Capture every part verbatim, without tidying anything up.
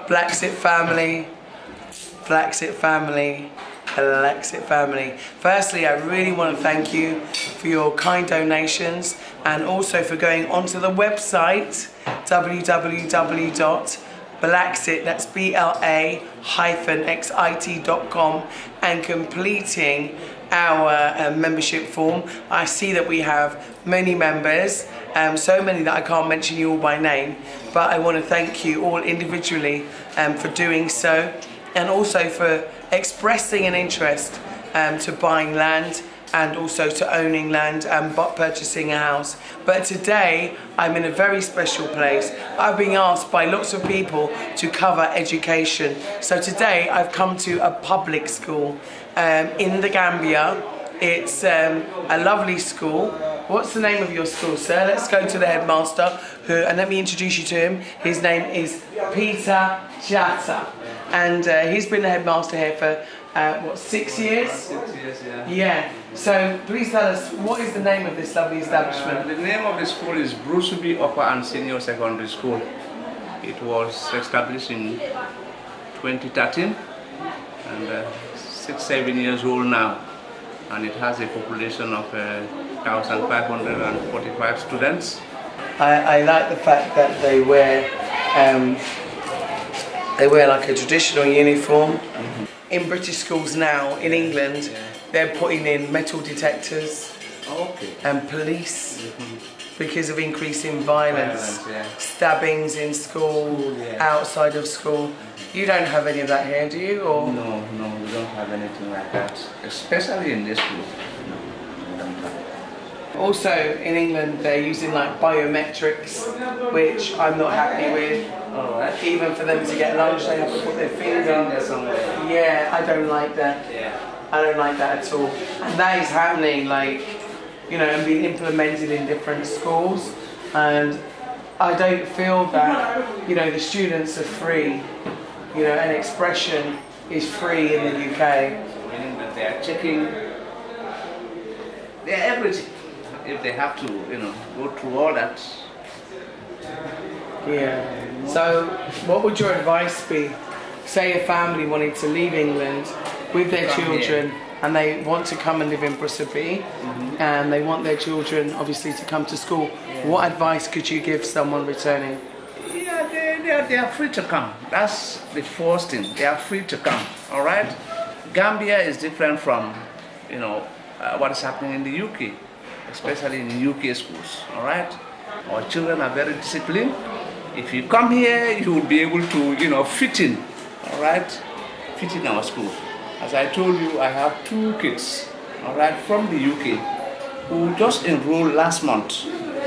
BlaXit Family, BlaXit Family, BlaXit Family. Firstly, I really want to thank you for your kind donations and also for going onto the website w w w dot BlaXit, that's B L A hyphen X I T dot com, and completing our uh, membership form. I see that we have many members, um, so many that I can't mention you all by name, but I want to thank you all individually um, for doing so, and also for expressing an interest um, to buying land and also to owning land and purchasing a house. But today I'm in a very special place. I've been asked by lots of people to cover education. So today I've come to a public school um, in the Gambia. It's um, a lovely school. What's the name of your school, sir? Let's go to the headmaster, who, and let me introduce you to him. His name is Peter Jatta, and uh, he's been the headmaster here for uh, what, six years? Six years, yeah. Yeah. So please tell us, what is the name of this lovely establishment? Uh, the name of the school is Brusubi Upper and Senior Secondary School. It was established in twenty thirteen, and uh, six, seven years old now, and it has a population of uh, one thousand five hundred forty-five students. I, I like the fact that they wear um, they wear like a traditional uniform. Mm-hmm. In British schools now, in England, yeah, they're putting in metal detectors, oh, okay, and police, mm-hmm, because of increasing violence, violence, yeah, stabbings in school, school, yeah, outside of school. Mm-hmm. You don't have any of that here, do you? Or? No, no, we don't have anything like that, especially in this school. No, we don't have it. Also, in England, they're using like biometrics, which I'm not happy with. All right. Even for them to get lunch, they have to put their finger somewhere. Yeah, I don't like that. Yeah. I don't like that at all. And that is happening, like, you know, and being implemented in different schools. And I don't feel that, you know, the students are free, you know, and expression is free in the U K. Meaning that they are checking their everything. If they have to, you know, go through all that. Yeah. So, what would your advice be? Say a family wanted to leave England with their come children, here, and they want to come and live in Brusubi, mm-hmm, and they want their children obviously to come to school. Yeah. What advice could you give someone returning? Yeah, they, they, are, they are free to come. That's the first thing. They are free to come. All right. Gambia is different from, you know, uh, what is happening in the U K, especially in U K schools. All right. Our children are very disciplined. If you come here, you will be able to, you know, fit in. All right, fit in our school. As I told you, I have two kids, all right, from the U K, who just enrolled last month.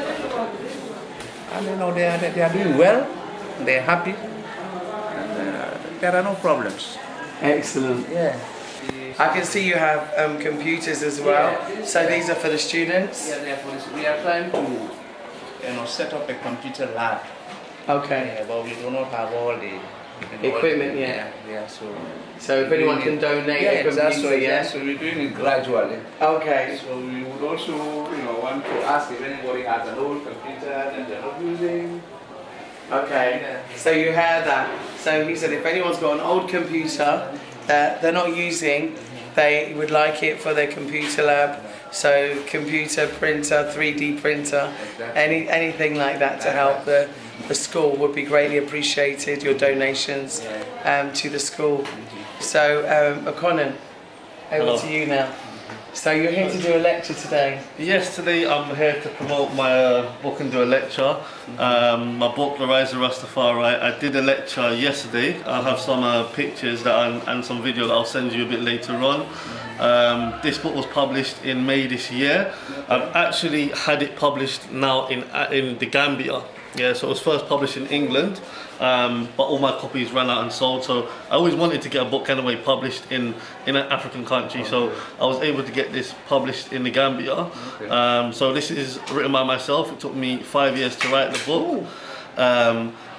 And you know, they are, they are doing well, they are happy, and uh, there are no problems. Excellent. Yeah. I can see you have um, computers as well. Yeah. So these are for the students? Yeah, they are for the, we are trying to, you know, set up a computer lab. Okay. Yeah, but we do not have all the, you know, equipment all the, yet. Yeah, yeah, so. So if anyone can donate, yeah, a computer, exactly, yeah? yeah, so we're doing it gradually. Okay. So we would also, you know, want to ask if anybody has an old computer that they're not using. Okay. Yeah. So you heard that. So he said if anyone's got an old computer that they're not using, they would like it for their computer lab. So computer, printer, three D printer, exactly, any anything like that to help the, the school would be greatly appreciated, your donations um, to the school. So um, Makonnen, over Hello. to you now. So you're here to do a lecture today? Yes, today I'm here to promote my uh, book and do a lecture. Um, my book, The Rise of Rastafari. I did a lecture yesterday. I'll have some uh, pictures that I'm, and some video that I'll send you a bit later on. Um, this book was published in May this year. I've actually had it published now in in the Gambia. Yeah, so it was first published in England, um, but all my copies ran out and sold. So I always wanted to get a book anyway published in in an African country. So I was able to get this published in the Gambia. Um, so this is written by myself. It took me five years to write the book. Um,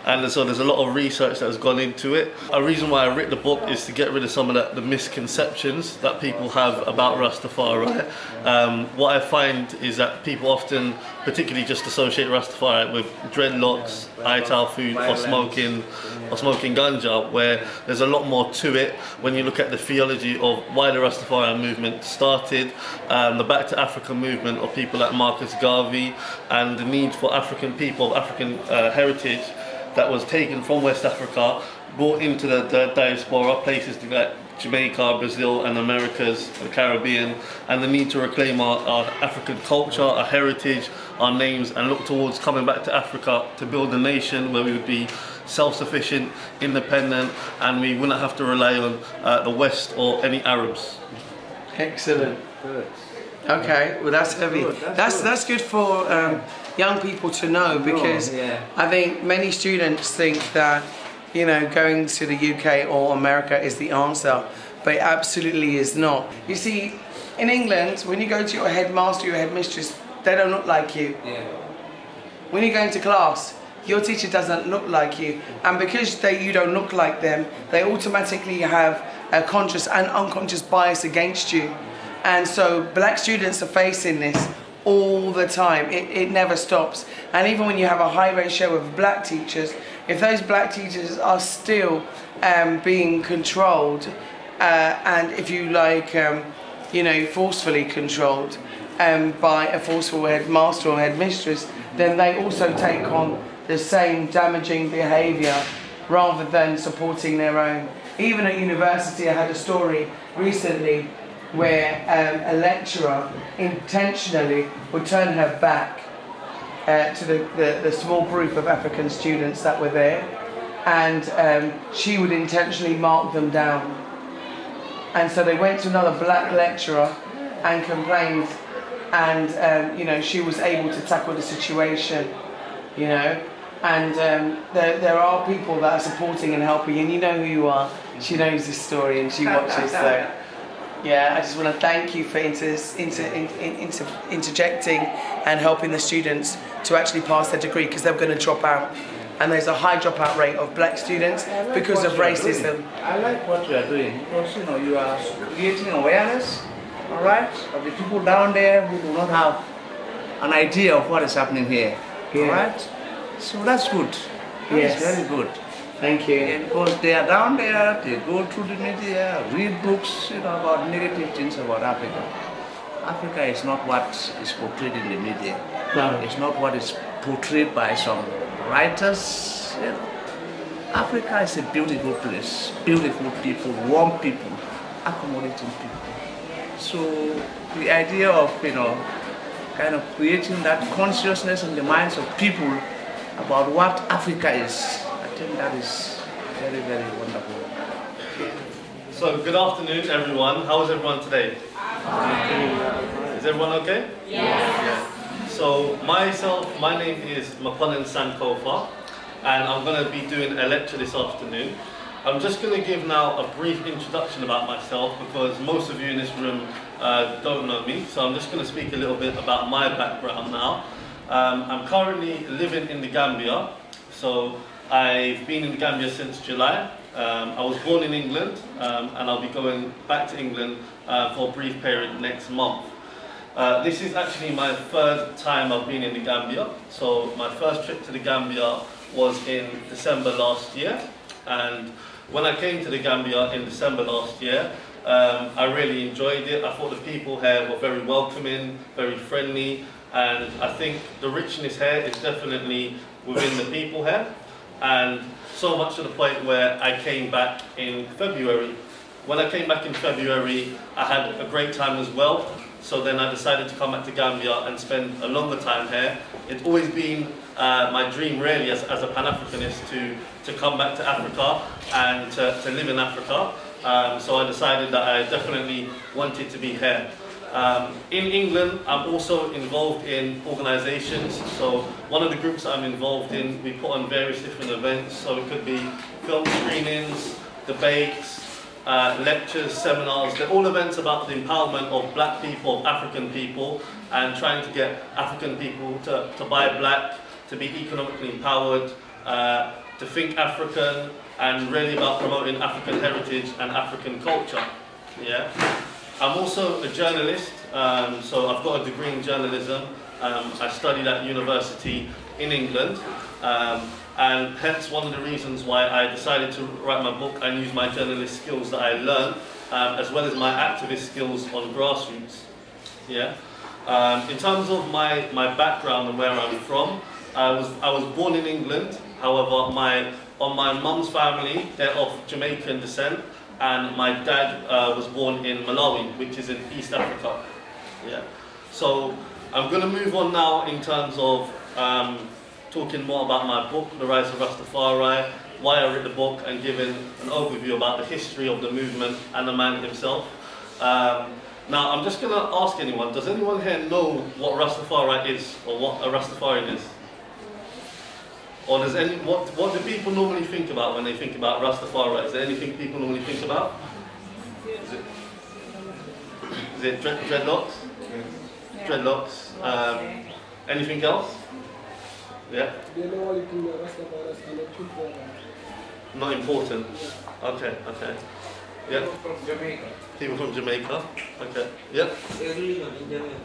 and so there's a lot of research that has gone into it. A reason why I wrote the book is to get rid of some of the, the misconceptions that people have about Rastafari. Um, what I find is that people often, particularly just associate Rastafari with dreadlocks, ital food, or smoking, or smoking ganja, where there's a lot more to it when you look at the theology of why the Rastafari movement started, um, the Back to Africa movement of people like Marcus Garvey, and the need for African people, of African uh, heritage that was taken from West Africa, brought into the, the diaspora, places like Jamaica, Brazil and Americas, the Caribbean, and the need to reclaim our, our African culture, our heritage, our names, and look towards coming back to Africa to build a nation where we would be self-sufficient, independent, and we wouldn't have to rely on uh, the West or any Arabs. Excellent. Good. Okay, well that's heavy. Good, that's That's good. that's good for um, young people to know, because Oh, yeah. I think many students think that, you know, going to the U K or America is the answer, but it absolutely is not. You see, in England, when you go to your headmaster, your headmistress, they don't look like you. Yeah. When you go into class, your teacher doesn't look like you, and because they, you don't look like them, they automatically have a conscious and unconscious bias against you. And so black students are facing this all the time. It, it never stops. And even when you have a high ratio of black teachers, if those black teachers are still um, being controlled, uh, and if you like, um, you know, forcefully controlled um, by a forceful headmaster or headmistress, then they also take on the same damaging behaviour rather than supporting their own. Even at university, I had a story recently where um, a lecturer intentionally would turn her back uh, to the, the, the small group of African students that were there, and um, she would intentionally mark them down. And so they went to another black lecturer and complained, and um, you know, she was able to tackle the situation, you know. And um, there, there are people that are supporting and helping, and you know who you are. She knows this story and she watches, so yeah, I just want to thank you for inter, inter, inter, inter, interjecting and helping the students to actually pass their degree, because they're going to drop out. And there's a high dropout rate of black students like because of racism. I like what you are doing, because you know you are creating awareness, all right, of the people down there who do not have an idea of what is happening here, Yeah. all right. So that's good. That Yes. is very good. Thank you. Yeah, because they are down there, they go through the media, read books, you know, about negative things about Africa. Africa is not what is portrayed in the media. No. It's not what is portrayed by some writers. You know. Africa is a beautiful place, beautiful people, warm people, accommodating people. So the idea of, you know, kind of creating that consciousness in the minds of people about what Africa is, I think that is very, very wonderful. So good afternoon everyone, how is everyone today? Is everyone okay? Yes. So myself, my name is Makonnen Sankofa, and I'm going to be doing a lecture this afternoon. I'm just going to give now a brief introduction about myself, because most of you in this room uh, don't know me, so I'm just going to speak a little bit about my background now. Um, I'm currently living in the Gambia, so I've been in the Gambia since July. Um, I was born in England, um, and I'll be going back to England uh, for a brief period next month. Uh, this is actually my third time I've been in the Gambia. So my first trip to the Gambia was in December last year, and when I came to the Gambia in December last year, um, I really enjoyed it. I thought the people here were very welcoming, very friendly, and I think the richness here is definitely within the people here, and so much to the point where I came back in February. When I came back in February, I had a great time as well. So then I decided to come back to Gambia and spend a longer time here. It's always been uh, my dream really as, as a Pan-Africanist to, to come back to Africa and to, to live in Africa. Um, so I decided that I definitely wanted to be here. Um, in England, I'm also involved in organisations. So one of the groups I'm involved in, we put on various different events. So it could be film screenings, debates, Uh, lectures, seminars. They're all events about the empowerment of black people, of African people, and trying to get African people to, to buy black, to be economically empowered, uh, to think African and really about promoting African heritage and African culture. Yeah. I'm also a journalist, um, so I've got a degree in journalism. Um, I studied at university in England, um, and hence one of the reasons why I decided to write my book and use my journalist skills that I learned, um, as well as my activist skills on grassroots. Yeah. Um, in terms of my, my background and where I'm from, I was, I was born in England. However, my, on my mum's family, they're of Jamaican descent, and my dad uh, was born in Malawi, which is in East Africa. Yeah. So I'm going to move on now in terms of um, talking more about my book, The Rise of Rastafari, why I wrote the book, and giving an overview about the history of the movement and the man himself. Um, now I'm just going to ask anyone, does anyone here know what Rastafari is, or what a Rastafarian is? Or does any, what, what do people normally think about when they think about Rastafari? Is there anything people normally think about? Is it, is it dread, dreadlocks? Yeah. Dreadlocks. Um, anything else? Yeah? Not important? Okay, okay. Yeah? People from Jamaica. People from Jamaica? Okay. Yeah? Religion in Jamaica.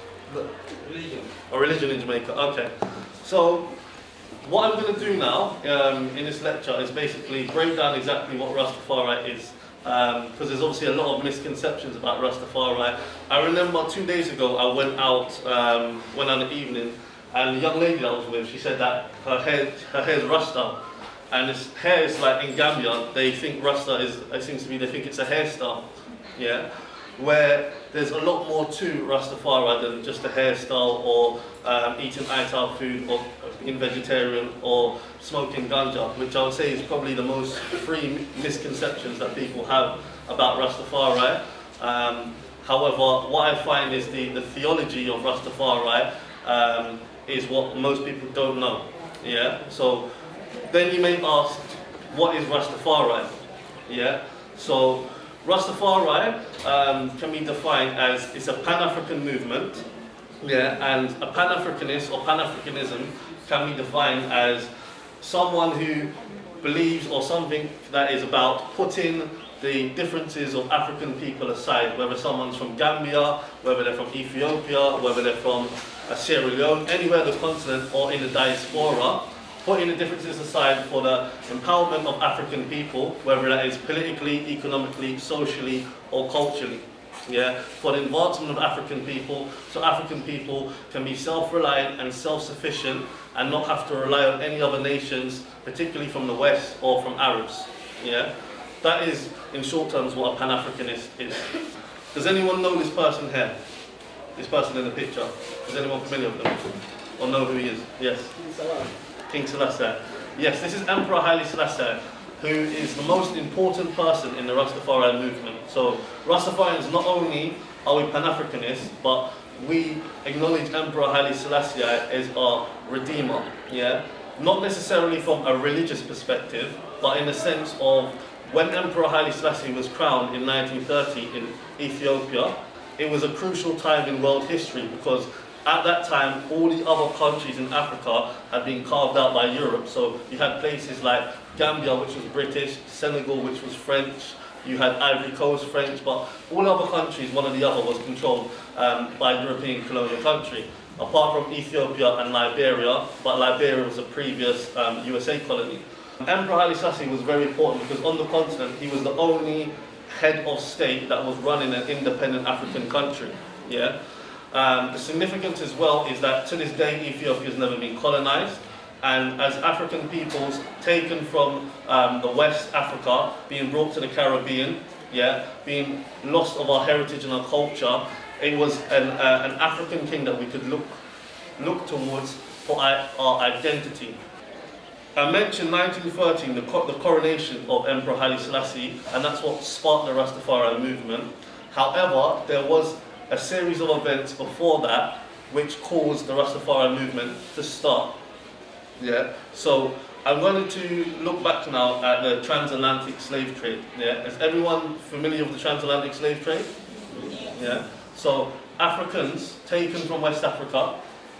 Religion. A religion in Jamaica, okay. So, what I'm going to do now um, in this lecture is basically break down exactly what Rastafari is, because um, there's obviously a lot of misconceptions about Rastafari. I remember two days ago I went out, um, went on the evening, and the young lady that I was with, she said that her hair, her hair is Rasta, and this hair is like in Gambia, they think Rasta is, it seems to be, they think it's a hairstyle, yeah, where there's a lot more to Rastafari than just a hairstyle or um, eating ital food or being vegetarian or smoking ganja, which I would say is probably the most free misconceptions that people have about Rastafari. Um, however, what I find is the, the theology of Rastafari um, is what most people don't know. Yeah. So then you may ask, what is Rastafari? Yeah. So Rastafari um, can be defined as it's a Pan-African movement, yeah, and a Pan-Africanist or Pan-Africanism can be defined as someone who believes or something that is about putting the differences of African people aside, whether someone's from Gambia, whether they're from Ethiopia, whether they're from uh, Sierra Leone, anywhere on the continent or in the diaspora, putting the differences aside for the empowerment of African people, whether that is politically, economically, socially, or culturally. Yeah, for the advancement of African people, so African people can be self-reliant and self-sufficient and not have to rely on any other nations, particularly from the West or from Arabs. Yeah, that is, in short terms, what a Pan-Africanist is. Does anyone know this person here? This person in the picture? Is anyone familiar with them? Or know who he is? Yes? King Selassie. Yes, this is Emperor Haile Selassie, who is the most important person in the Rastafari movement. So Rastafarians, not only are we Pan-Africanists, but we acknowledge Emperor Haile Selassie as our redeemer. Yeah, not necessarily from a religious perspective, but in the sense of when Emperor Haile Selassie was crowned in nineteen thirty in Ethiopia, it was a crucial time in world history because at that time, all the other countries in Africa had been carved out by Europe. So you had places like Gambia, which was British, Senegal, which was French, you had Ivory Coast, French, but all other countries, one or the other, was controlled um, by European colonial country, apart from Ethiopia and Liberia, but Liberia was a previous um, U S A colony. Emperor Haile Selassie was very important because on the continent, he was the only head of state that was running an independent African country. Yeah. Um, the significance as well is that to this day Ethiopia has never been colonized, and as African peoples taken from um, the West Africa, being brought to the Caribbean, yeah, being lost of our heritage and our culture, it was an, uh, an African king that we could look, look towards for our, our identity. I mentioned nineteen thirteen, the, co the coronation of Emperor Haile Selassie, and that's what sparked the Rastafari movement. However, there was a series of events before that which caused the Rastafari movement to start. Yeah. So I'm going to look back now at the transatlantic slave trade. Yeah. Is everyone familiar with the transatlantic slave trade? Yeah. So Africans taken from West Africa,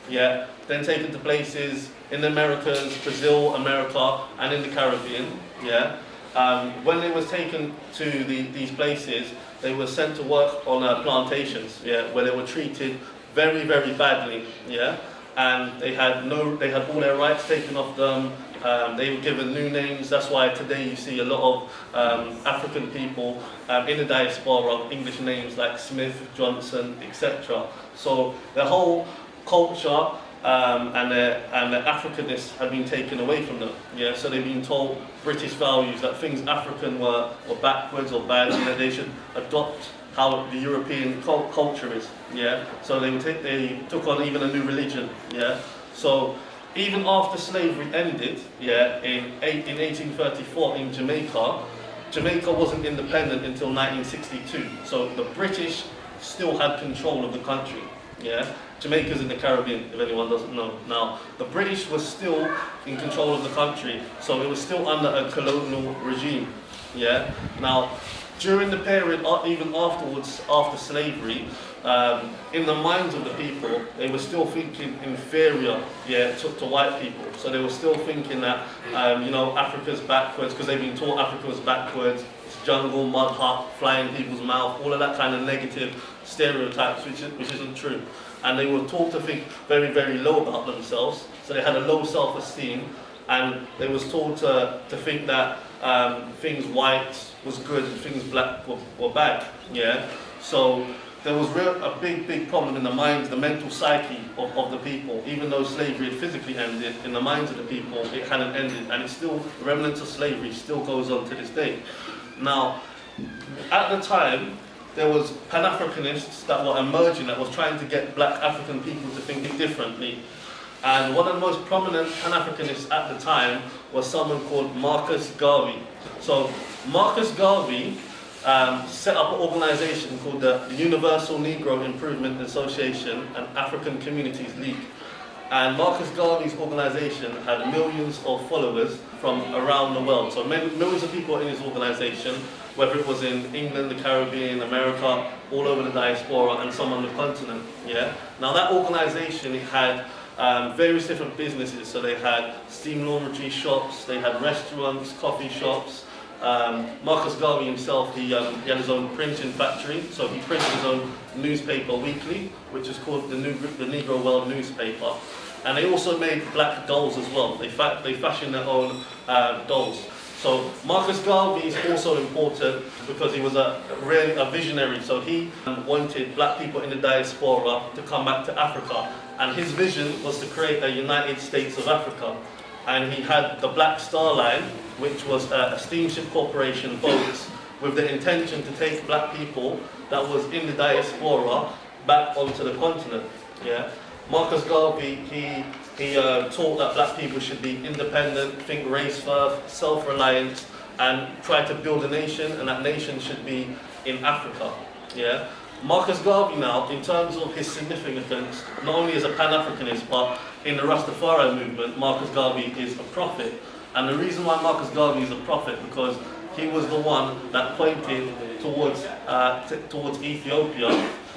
yeah, then taken to places in the Americas, Brazil, America, and in the Caribbean, yeah. Um, when they was taken to the, these places, they were sent to work on uh, plantations, yeah, where they were treated very, very badly, yeah, and they had no, they had all their rights taken off them. Um, they were given new names. That's why today you see a lot of um, African people um, in the diaspora of English names like Smith, Johnson, et cetera. So the whole culture um, and their and their Africanness had been taken away from them. Yeah, so they've been told British values, that things African were, were backwards or bad, and that they should adopt how the European cult culture is. Yeah, so they would take, they took on even a new religion. Yeah, so. Even after slavery ended, yeah, in, eight, in eighteen thirty-four in Jamaica, Jamaica wasn't independent until nineteen sixty-two. So the British still had control of the country, yeah. Jamaica's in the Caribbean, if anyone doesn't know. Now, the British was still in control of the country, so it was still under a colonial regime, yeah. Now, during the period, even afterwards, after slavery, um, in the minds of the people, they were still thinking inferior, yeah, to, to white people. So they were still thinking that, um, you know, Africa's backwards, because they've been taught Africa was backwards, it's jungle, mud hut, fly in people's mouth, all of that kind of negative stereotypes, which, is, which isn't true. And they were taught to think very, very low about themselves. So they had a low self-esteem, and they was taught to, to think that um, things white was good and things black were, were bad, yeah. So there was real, a big, big problem in the minds, the mental psyche of, of the people. Even though slavery had physically ended, in the minds of the people, it hadn't ended, and it's still, the remnants of slavery still goes on to this day. Now, at the time, there was Pan-Africanists that were emerging, that was trying to get black African people to think differently. And one of the most prominent Pan-Africanists at the time was someone called Marcus Garvey. So Marcus Garvey um, set up an organization called the Universal Negro Improvement Association and African Communities League. And Marcus Garvey's organization had millions of followers from around the world. So many, millions of people in his organization, whether it was in England, the Caribbean, America, all over the diaspora, and some on the continent. Yeah. Now that organization, it had um, various different businesses. So they had steam laundry shops, they had restaurants, coffee shops. Um, Marcus Garvey himself, he, um, he had his own printing factory, so he printed his own newspaper weekly, which is called the, New, the Negro World newspaper. And they also made black dolls as well. They, fa they fashioned their own uh, dolls. So Marcus Garvey is also important because he was a really a visionary. So he wanted black people in the diaspora to come back to Africa. And his vision was to create a United States of Africa. And he had the Black Star Line, which was a steamship corporation boat with the intention to take black people that was in the diaspora back onto the continent. Yeah. Marcus Garvey, he, he uh, taught that black people should be independent, think race first, self-reliant, and try to build a nation, and that nation should be in Africa. Yeah. Marcus Garvey now, in terms of his significance, not only as a Pan-Africanist, but in the Rastafari movement, Marcus Garvey is a prophet. And the reason why Marcus Garvey is a prophet, because he was the one that pointed towards, uh, towards Ethiopia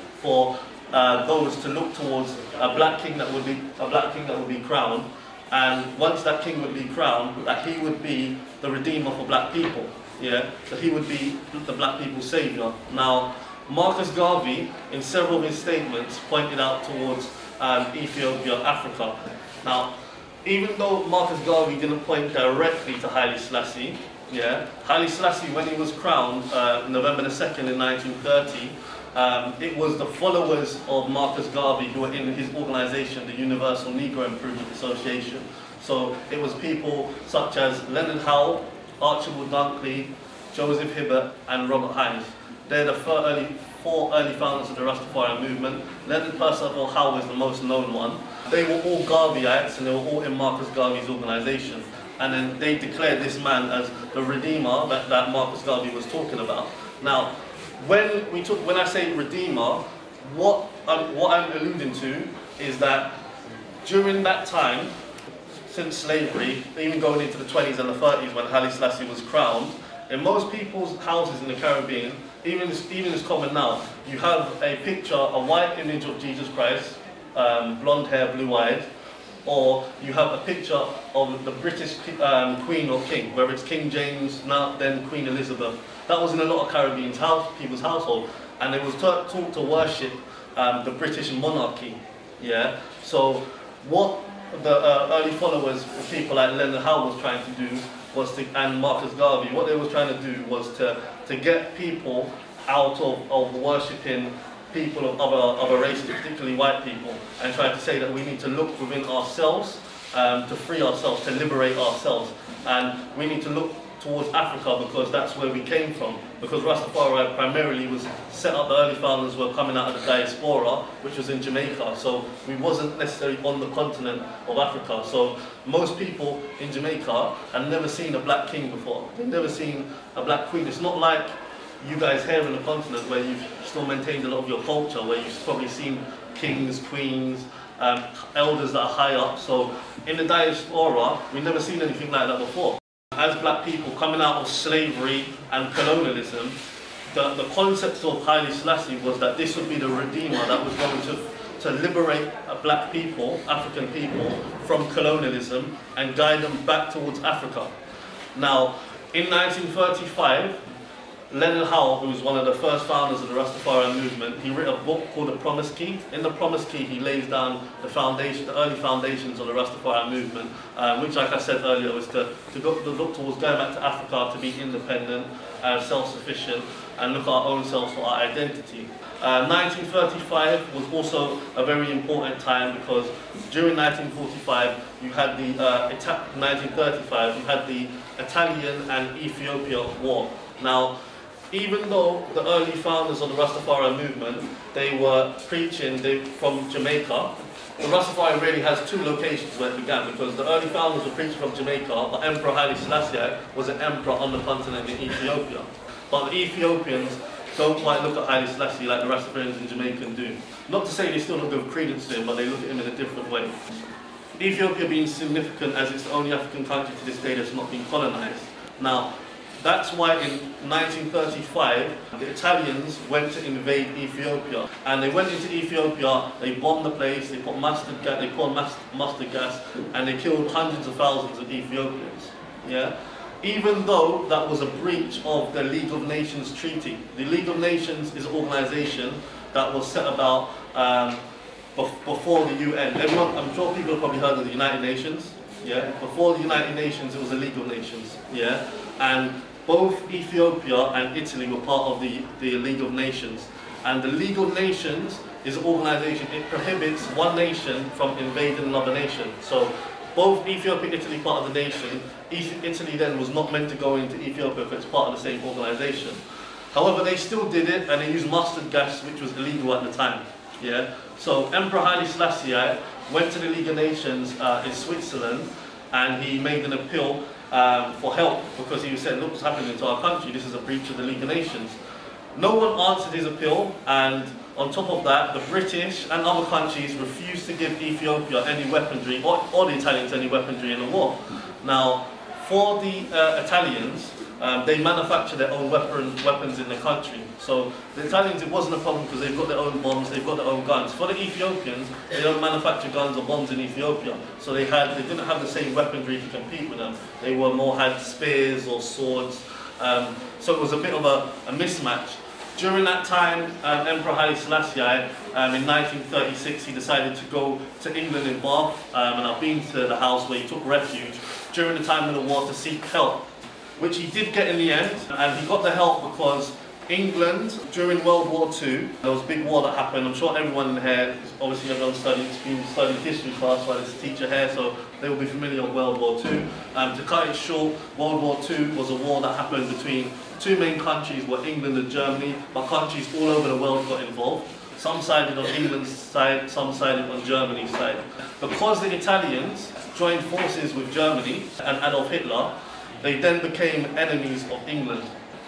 for uh, those to look towards a black king that would be a black king that would be crowned, and once that king would be crowned, that he would be the redeemer for black people. Yeah, that he would be the black people's savior. Now, Marcus Garvey, in several of his statements, pointed out towards um, Ethiopia, Africa. Now, even though Marcus Garvey didn't point directly to Haile Selassie, yeah, Haile Selassie, when he was crowned uh, November the second in nineteen thirty, um, it was the followers of Marcus Garvey who were in his organization, the Universal Negro Improvement Association. So it was people such as Leonard Howell, Archibald Dunkley, Joseph Hibbert, and Robert Hines. They're the four early, four early founders of the Rastafari movement. Leonard Percival Howell is the most known one. They were all Garveyites, and they were all in Marcus Garvey's organization. And then they declared this man as the redeemer that, that Marcus Garvey was talking about. Now, when we talk, when I say redeemer, what I'm, what I'm alluding to is that during that time, since slavery, even going into the twenties and the thirties when Haile Selassie was crowned, in most people's houses in the Caribbean, even as, even as common now, you have a picture, a white image of Jesus Christ, um, blonde hair, blue-eyed, or you have a picture of the British um, Queen or King, whether it's King James, now then Queen Elizabeth. That was in a lot of Caribbean house, people's household, and they was taught to worship um, the British monarchy. Yeah. So what the uh, early followers, people like Leonard Howe was trying to do was to, and Marcus Garvey, what they was trying to do was to to get people out of, of worshipping people of other, other races, particularly white people, and try to say that we need to look within ourselves um, to free ourselves, to liberate ourselves. And we need to look towards Africa because that's where we came from. Because Rastafari primarily was set up, the early founders were coming out of the diaspora, which was in Jamaica. So we wasn't necessarily on the continent of Africa. So most people in Jamaica had never seen a black king before. They'd never seen a black queen. It's not like you guys here in the continent where you've still maintained a lot of your culture, where you've probably seen kings, queens, um, elders that are high up. So in the diaspora, we've never seen anything like that before. As black people coming out of slavery and colonialism, the, the concept of Haile Selassie was that this would be the redeemer that was going to, to liberate black people, African people, from colonialism and guide them back towards Africa. Now, in nineteen thirty-five, Leonard Howe, who was one of the first founders of the Rastafari movement, he wrote a book called The Promise Key. In The Promise Key, he lays down the foundation, the early foundations of the Rastafari movement, um, which, like I said earlier, was to, to, go, to look towards going back to Africa, to be independent, uh, self-sufficient, and look at our own selves for our identity. Uh, nineteen thirty-five was also a very important time because during nineteen forty-five, you had the uh, nineteen thirty-five, you had the Italian and Ethiopia war. Now, even though the early founders of the Rastafari movement, they were preaching they, from Jamaica, the Rastafari really has two locations where it began, because the early founders were preaching from Jamaica, but Emperor Haile Selassie was an emperor on the continent in Ethiopia. But the Ethiopians don't quite look at Haile Selassie like the Rastafarians in Jamaica do. Not to say they still don't give credence to him, but they look at him in a different way. Ethiopia being significant as it's the only African country to this day that's not been colonized. Now, that's why in nineteen thirty-five, the Italians went to invade Ethiopia. And they went into Ethiopia, they bombed the place, they put mustard gas, they poured mustard gas, and they killed hundreds of thousands of Ethiopians. Yeah? Even though that was a breach of the League of Nations Treaty. The League of Nations is an organization that was set about um, before the U N. Everyone, I'm sure people have probably heard of the United Nations. Yeah? Before the United Nations, it was the League of Nations. Yeah? And both Ethiopia and Italy were part of the, the League of Nations. And the League of Nations is an organization, it prohibits one nation from invading another nation. So both Ethiopia and Italy part of the nation. Italy then was not meant to go into Ethiopia if it's part of the same organization. However, they still did it, and they used mustard gas, which was illegal at the time. Yeah? So Emperor Haile Selassie went to the League of Nations uh, in Switzerland, and he made an appeal Um, for help, because he said, look what's happening to our country, this is a breach of the League of Nations. No one answered his appeal, and on top of that, the British and other countries refused to give Ethiopia any weaponry, or, or the Italians any weaponry in the war. Now, for the uh, Italians, um, they manufacture their own weapon, weapons in the country. So the Italians, it wasn't a problem because they've got their own bombs, they've got their own guns. For the Ethiopians, they don't manufacture guns or bombs in Ethiopia. So they had, they didn't have the same weaponry to compete with them. They were more had spears or swords. Um, so it was a bit of a, a mismatch. During that time, um, Emperor Haile Selassie, um, in nineteen thirty-six, he decided to go to England in Bath, um, and I've been to the house where he took refuge during the time of the war to seek help, which he did get in the end, and he got the help because England, during World War Two, there was a big war that happened. I'm sure everyone in here, obviously everyone studied, been studying history class while there's a teacher here, so they will be familiar with World War Two. Um, to cut it short, World War Two was a war that happened between two main countries, were England and Germany, but countries all over the world got involved. Some sided on England's side, some sided on Germany's side. Because the Italians joined forces with Germany and Adolf Hitler, they then became enemies of England.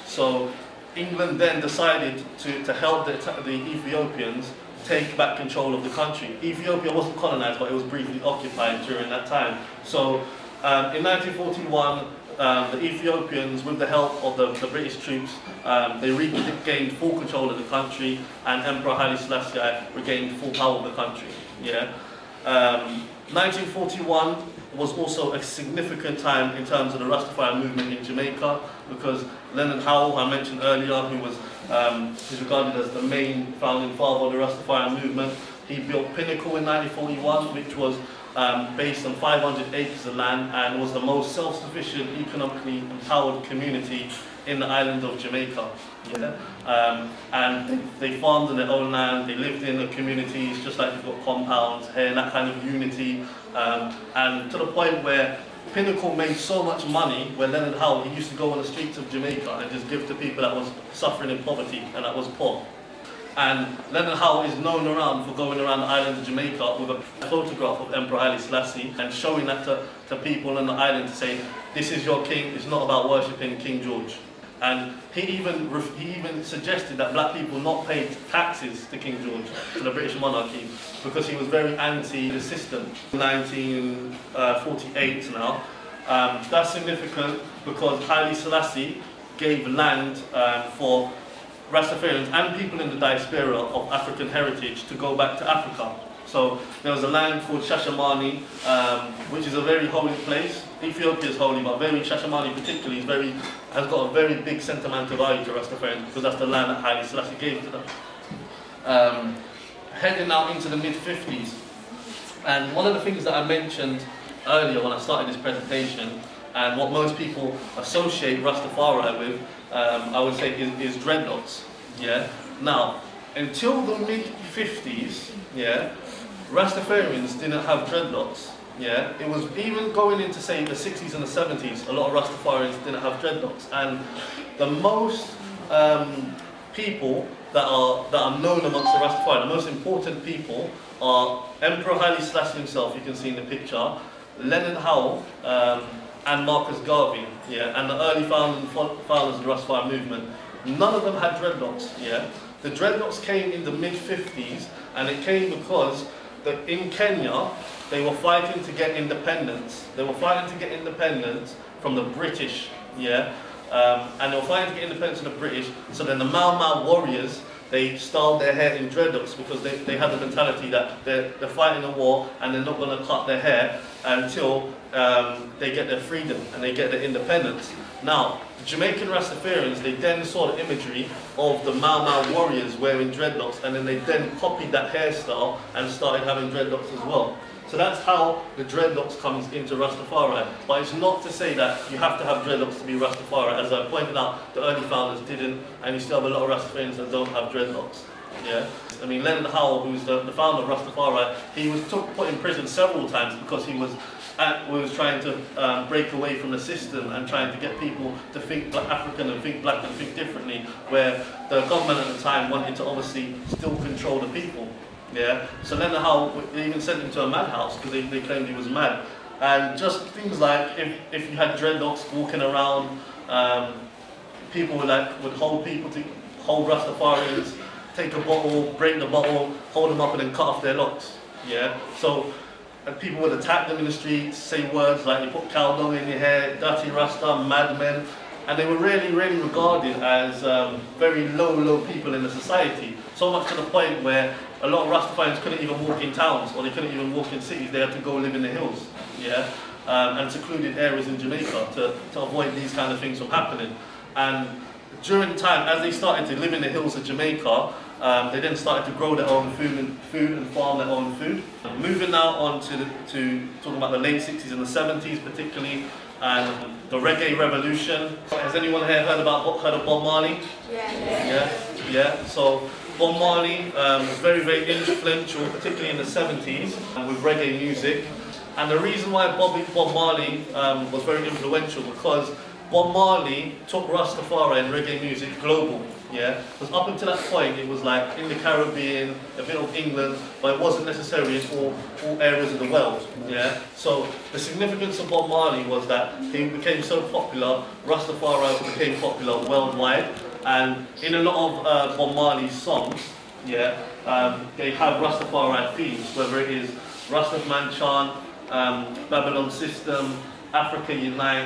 So England then decided to, to help the, the Ethiopians take back control of the country. Ethiopia wasn't colonized, but it was briefly occupied during that time. So um, in nineteen forty-one, um, the Ethiopians, with the help of the, the British troops, um, they regained full control of the country, and Emperor Haile Selassie regained full power of the country. Yeah. Um, nineteen forty-one was also a significant time in terms of the Rastafari movement in Jamaica, because Leonard Howell, I mentioned earlier, who was um, is regarded as the main founding father of the Rastafari movement, he built Pinnacle in nineteen forty-one, which was um, based on five hundred acres of land and was the most self-sufficient, economically empowered community in the island of Jamaica. Yeah? Um, and they, they farmed on their own land, they lived in the communities just like they've got compounds here, and that kind of unity. Um, and to the point where Pinnacle made so much money, where Leonard Howell, he used to go on the streets of Jamaica and just give to people that was suffering in poverty and that was poor. And Leonard Howell is known around for going around the island of Jamaica with a photograph of Emperor Haile Selassie and showing that to, to people on the island to say, this is your king, it's not about worshipping King George. And he even, he even suggested that black people not pay taxes to King George, to the British monarchy, because he was very anti the system. nineteen forty-eight now. Um, that's significant because Haile Selassie gave land um, for Rastafarians and people in the diaspora of African heritage to go back to Africa. So there was a land called Shashamane, um, which is a very holy place. Ethiopia is holy, but very Shashamane particularly is very, has got a very big sentimental value to Rastafarians because that's the land that Haile Selassie gave to them. Um, heading now into the mid fifties, and one of the things that I mentioned earlier when I started this presentation, and what most people associate Rastafari with, um, I would say, is, is dreadlocks. Yeah. Now, until the mid fifties, yeah, Rastafarians didn't have dreadlocks. Yeah, it was even going into say the sixties and the seventies. A lot of Rastafarians didn't have dreadlocks, and the most um, people that are that are known amongst the Rastafari, the most important people are Emperor Haile Selassie himself. You can see in the picture, Leonard Howell, um, and Marcus Garvey. Yeah, and the early founders founders of the Rastafari movement. None of them had dreadlocks. Yeah, the dreadlocks came in the mid fifties, and it came because the, in Kenya, they were fighting to get independence. They were fighting to get independence from the British, yeah? Um, and they were fighting to get independence from the British. So then the Mau Mau warriors, they styled their hair in dreadlocks because they, they had the mentality that they're, they're fighting a war and they're not going to cut their hair until um, they get their freedom and they get their independence. Now, the Jamaican Rastafarians, they then saw the imagery of the Mau Mau warriors wearing dreadlocks, and then they then copied that hairstyle and started having dreadlocks as well. So that's how the dreadlocks comes into Rastafari. But it's not to say that you have to have dreadlocks to be Rastafari. As I pointed out, the early founders didn't, and you still have a lot of Rastafarians that don't have dreadlocks. Yeah, I mean, Leonard Howell, who's the, the founder of Rastafari, he was took, put in prison several times because he was at, was trying to um, break away from the system and trying to get people to think black African and think black and think differently, where the government at the time wanted to obviously still control the people. Yeah, so Leonard Howell, they even sent him to a madhouse because they, they claimed he was mad. And just things like if, if you had dreadlocks walking around, um, people would like would hold people to hold Rastafarians, take a bottle, break the bottle, hold them up and then cut off their locks. Yeah, so and people would attack them in the streets, say words like you put cow dung in your hair, dirty Rasta, madmen, and they were really, really regarded as um, very low, low people in the society. So much to the point where a lot of Rastafarians couldn't even walk in towns, or they couldn't even walk in cities. They had to go live in the hills, yeah, um, and secluded areas in Jamaica to, to avoid these kind of things from happening. And during the time, as they started to live in the hills of Jamaica, um, they then started to grow their own food and food and farm their own food. Moving now on to the, to talking about the late sixties and the seventies, particularly, and the reggae revolution. Has anyone here heard about heard of Bob Marley? Yeah. Yeah. Yeah. So Bob Marley um, was very, very influential, particularly in the seventies, um, with reggae music. And the reason why Bobby, Bob Marley um, was very influential because Bob Marley took Rastafari and reggae music global. Yeah, because up until that point it was like in the Caribbean, a bit of England, but it wasn't necessarily in all, all areas of the world. Yeah, so the significance of Bob Marley was that he became so popular, Rastafari became popular worldwide, and in a lot of uh, Bob Marley's songs, yeah, um, they have Rastafari themes, whether it is Rastafman Chant, um, Babylon System, Africa Unite,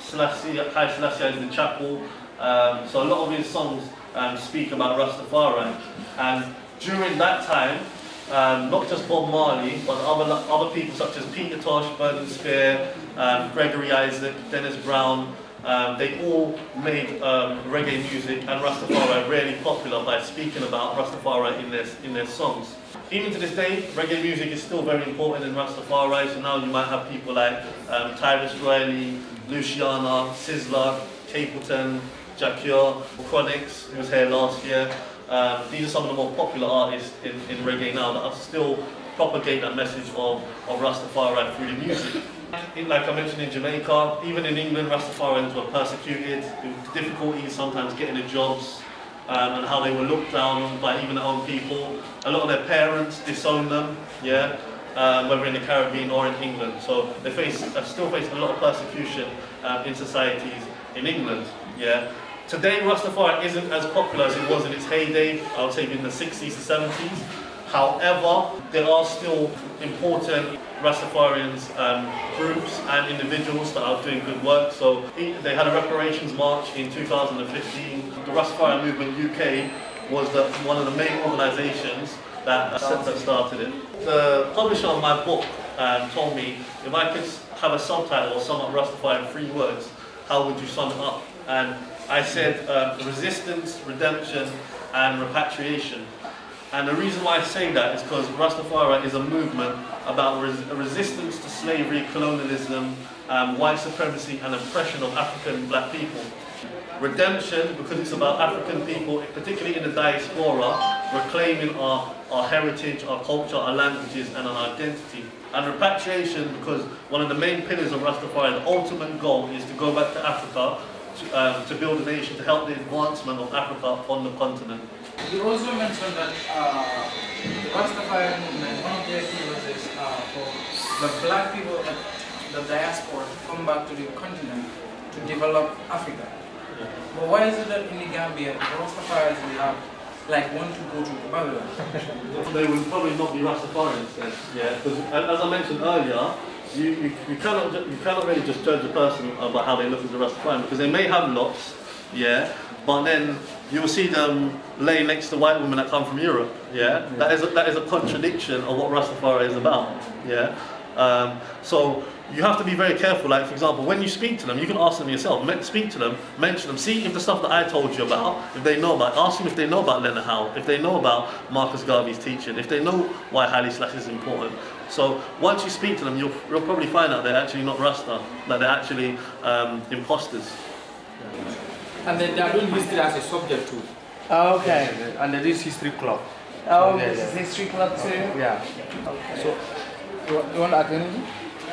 Selassie, Haile Selassie is the chapel. Um, so a lot of his songs um, speak about Rastafari. And during that time, um, not just Bob Marley, but other, other people such as Peter Tosh, Burden Spear, um, Gregory Isaac, Dennis Brown, um, they all made um, reggae music and Rastafari really popular by speaking about Rastafari in their, in their songs. Even to this day, reggae music is still very important in Rastafari, so now you might have people like um, Tyrus Riley, Luciana, Sizzler, Capleton, Jacure, Chronix, who was here last year. Um, these are some of the more popular artists in, in reggae now that are still propagate that message of, of Rastafari through the music. In, like I mentioned in Jamaica, even in England, Rastafarians were persecuted, with difficulties sometimes getting the jobs, um, and how they were looked down on by even their own people. A lot of their parents disowned them, yeah, um, whether in the Caribbean or in England. So they face, uh, still face a lot of persecution um, in societies in England, yeah. Today, Rastafari isn't as popular as it was in its heyday, I would say in the sixties and seventies. However, there are still important Rastafarians um, groups and individuals that are doing good work. So they had a reparations march in two thousand fifteen. The Rastafari Movement U K was the, one of the main organisations that, uh, that started it. The publisher of my book um, told me if I could have a subtitle or sum up Rastafari in three words, how would you sum it up? And I said um, resistance, redemption and repatriation. And the reason why I say that is because Rastafari is a movement about res a resistance to slavery, colonialism, um, white supremacy and oppression of African black people. Redemption, because it's about African people, particularly in the diaspora, reclaiming our, our heritage, our culture, our languages and our identity. And repatriation, because one of the main pillars of Rastafari, the ultimate goal is to go back to Africa, to, um, to build a nation, to help the advancement of Africa on the continent. You also mentioned that uh, the Rastafari movement, one of their keywords is uh, for the black people at the diaspora to come back to the continent to develop Africa. Yeah. But why is it that in the Gambia, the Rastafaris will have, like, want to go to Babylon? They would probably not be Rastafarians then, yeah, because as I mentioned earlier, you, you, you, cannot, you cannot really just judge a person about how they look as a Rastafarian, because they may have locks, yeah, but then you'll see them lay next to white women that come from Europe, yeah? That is a, that is a contradiction of what Rastafari is about, yeah? Um, so you have to be very careful, like for example, when you speak to them, you can ask them yourself, speak to them, mention them, see if the stuff that I told you about, if they know about, ask them if they know about Leonard Howe, if they know about Marcus Garvey's teaching, if they know why Haile Selassie is important. So once you speak to them, you'll, you'll probably find out they're actually not Rasta, that they're actually um, imposters. Yeah. And then they are doing history as a subject too. Oh, okay. Yes, and there is history club. Oh, so, this yeah, is yeah. history club too? Yeah. Okay. So, you, you want to ask anything?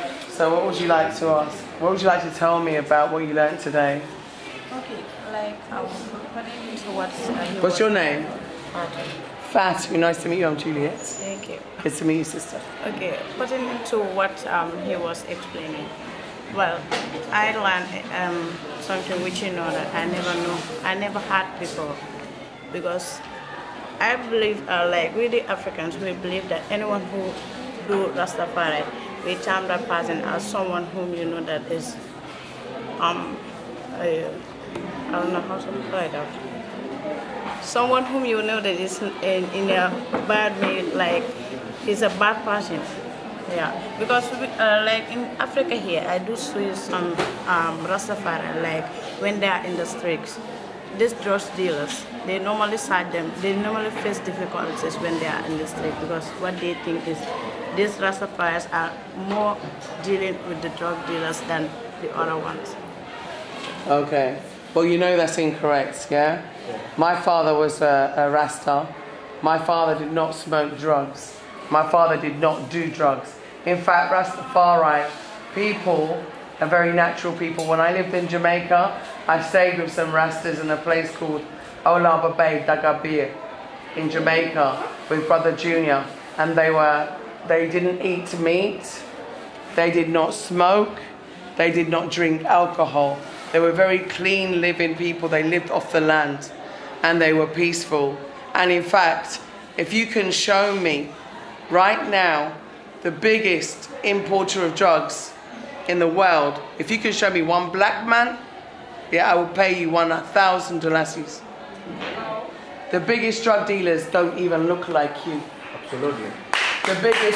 So what would you like to ask? What would you like to tell me about what you learned today? Okay, like, um, according to what uh, he What's was, your name? Okay. Fat. Nice to meet you. I'm Juliet. Thank you. Good to meet you, sister. Okay, putting into what um, he was explaining. Well, I learned um, something which you know that I never knew, I never had before, because I believe, uh, like we the Africans, we believe that anyone who do Rastafari, we term that person as someone whom you know that is, um, uh, I don't know how to put it out. Someone whom you know that is in, in a bad way, like he's a bad person. Yeah, because we, uh, like in Africa here, I do see some um, Rastafari, like when they are in the streets, these drug dealers, they normally side them, they normally face difficulties when they are in the street, because what they think is these Rastafaris are more dealing with the drug dealers than the other ones. Okay. Well, you know that's incorrect, yeah? Yeah. My father was a, a Rasta. My father did not smoke drugs. My father did not do drugs. In fact, Rastafari people are very natural people. When I lived in Jamaica, I stayed with some Rastas in a place called Olaba Bay, Dagabir, in Jamaica with Brother Junior. And they were, they didn't eat meat, they did not smoke, they did not drink alcohol. They were very clean living people. They lived off the land and they were peaceful. And in fact, if you can show me right now the biggest importer of drugs in the world, if you can show me one black man, yeah, I will pay you one thousand dollars. The biggest drug dealers don't even look like you. Absolutely. The biggest...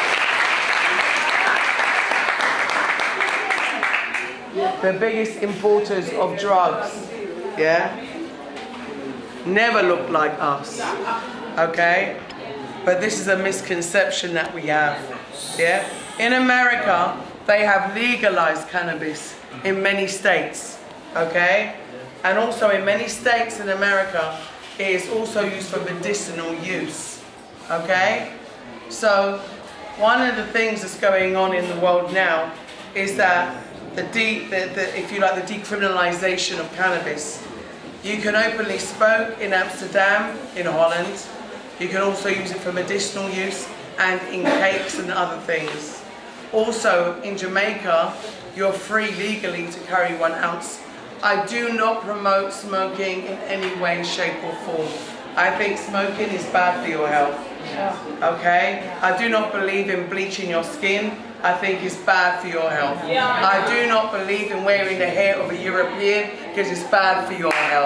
The biggest importers of drugs, yeah, never look like us, okay? But this is a misconception that we have, yeah? In America, they have legalized cannabis in many states, okay? And also in many states in America, it is also used for medicinal use, okay? So one of the things that's going on in the world now is that the, de the, the if you like, the decriminalization of cannabis. You can openly smoke in Amsterdam, in Holland. You can also use it for medicinal use and in cakes and other things. Also in Jamaica, you're free legally to carry one ounce. I do not promote smoking in any way, shape or form. I think smoking is bad for your health. Okay? I do not believe in bleaching your skin. I think it's bad for your health. I do not believe in wearing the hair of a European because it's bad for your health.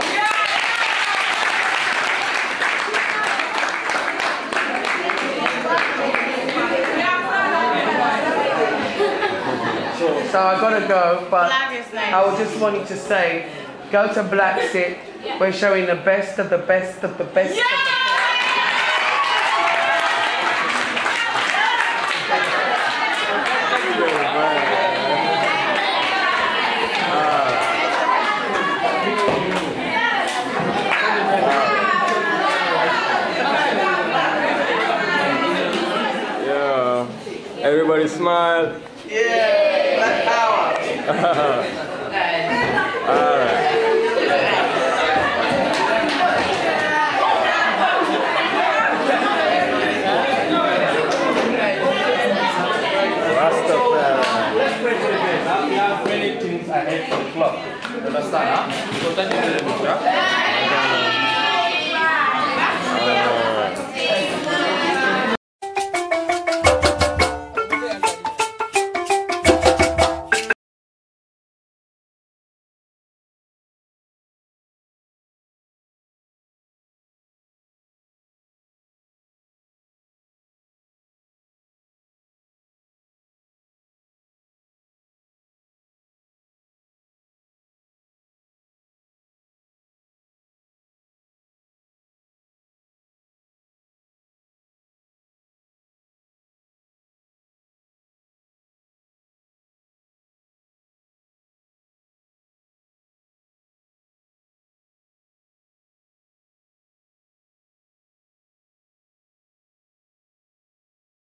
So I gotta go, but I would just want you to say, go to BlaXit. We're showing the best of the best of the best of the best. Everybody smile. Yeah, black power. All right. Rastafari. We have many things ahead for the club. You understand, huh? So thank you very much.